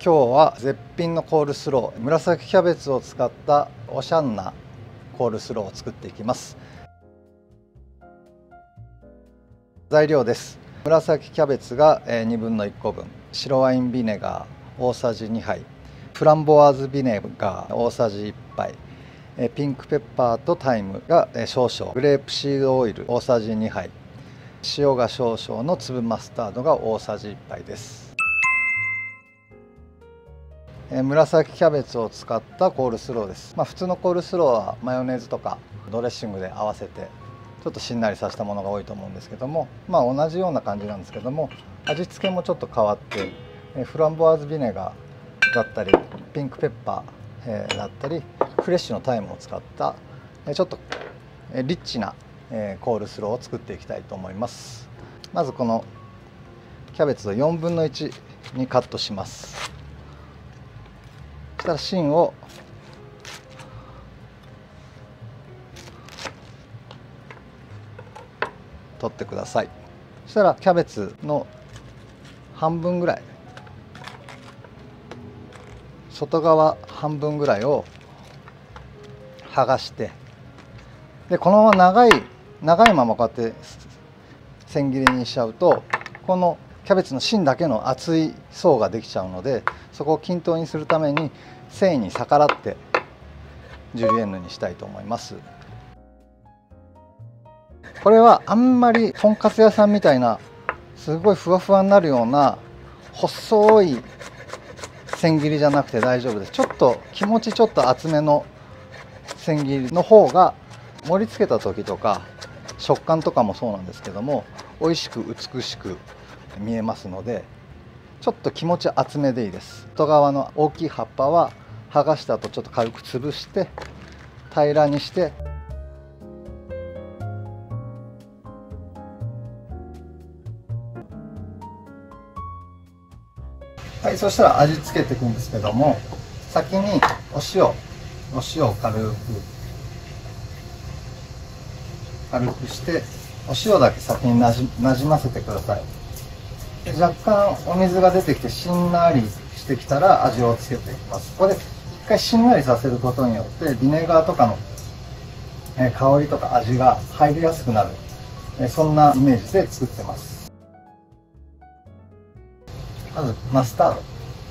今日は絶品のコールスロー、紫キャベツを使ったおしゃんなコールスローを作っていきます。材料です。紫キャベツが1/2個分、白ワインビネガー大さじ2杯、フランボワーズビネガー大さじ1杯、ピンクペッパーとタイムが少々、グレープシードオイル大さじ2杯、塩が少々の粒マスタードが大さじ1杯です。紫キャベツを使ったコールスローです。普通のコールスローはマヨネーズとかドレッシングで合わせてちょっとしんなりさせたものが多いと思うんですけども、同じような感じなんですけども、味付けもちょっと変わって、フランボワーズビネガーだったりピンクペッパーだったりフレッシュのタイムを使ったちょっとリッチなコールスローを作っていきたいと思います。まずこのキャベツを1/4にカットします。そしたら芯を取ってください。そしたらキャベツの半分ぐらい、外側半分ぐらいを剥がして、でこのまま長いままこうやって千切りにしちゃうと、このキャベツの芯だけの厚い層ができちゃうので、そこを均等にするために繊維に逆らってジュリエンヌにしたいと思います。これはあんまりとんかつ屋さんみたいなすごいふわふわになるような細い千切りじゃなくて大丈夫です。ちょっと気持ちちょっと厚めの千切りの方が盛り付けた時とか食感とかもそうなんですけども、美味しく美しく見えますので、ちょっと気持ち厚めでいいです。外側の大きい葉っぱは剥がした後ちょっと軽く潰して平らにして、はい、そしたら味付けていくんですけども、先にお塩を軽くして、お塩だけ先になじませてください。で若干お水が出てきてしんなりしてきたら味をつけていきます。ここで一回しんなりさせることによってビネガーとかの香りとか味が入りやすくなる、そんなイメージで作ってます。まずマスタード、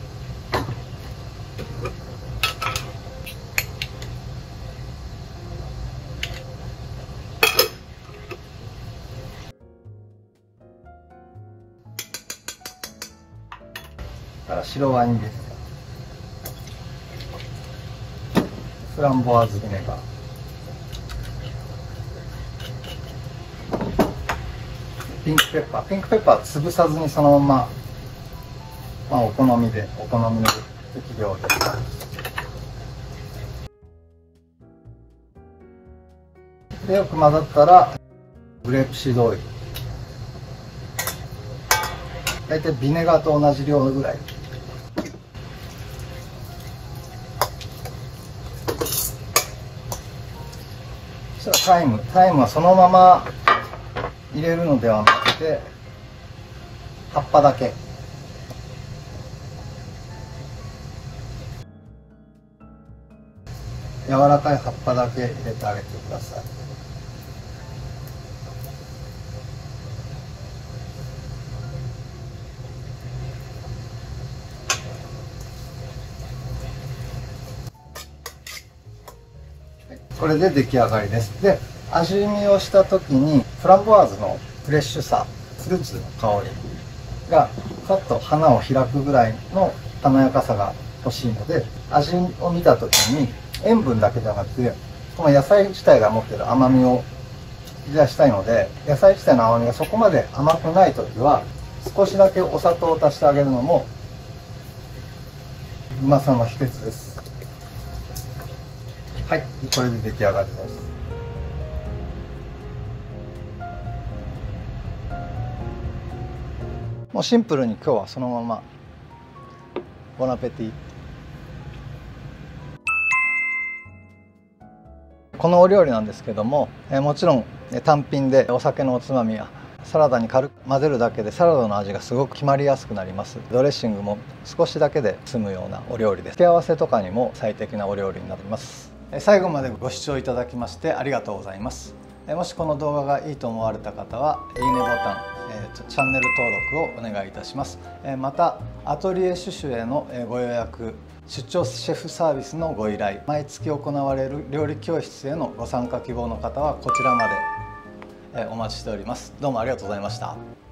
から白ワインビネガー、フランボワーズビネガー、ピンクペッパーは潰さずにそのまま、お好みの適量で。でよく混ざったらグレープシードオイル、大体ビネガーと同じ量ぐらい。そしたらタイムはそのまま入れるのではなくて、葉っぱだけ。柔らかい葉っぱだけ入れてあげてください。これで出来上がりです。で、味見をした時にフランボワーズのフレッシュさ、フルーツの香りがさっと花を開くぐらいの華やかさが欲しいので、味を見た時に塩分だけじゃなくてこの野菜自体が持っている甘みを引き出したいので、野菜自体の甘みがそこまで甘くない時は少しだけお砂糖を足してあげるのもうまさの秘訣です。はい、これで出来上がりです。もうシンプルに今日はそのままボナペティ。このお料理なんですけども、もちろん単品でお酒のおつまみやサラダに軽く混ぜるだけでサラダの味がすごく決まりやすくなります。ドレッシングも少しだけで済むようなお料理です。付け合わせとかにも最適なお料理になります。最後までご視聴いただきましてありがとうございます。もしこの動画がいいと思われた方はいいねボタン、チャンネル登録をお願いいたします。またアトリエシュシュへのご予約、出張シェフサービスのご依頼、毎月行われる料理教室へのご参加希望の方はこちらまでお待ちしております。どうもありがとうございました。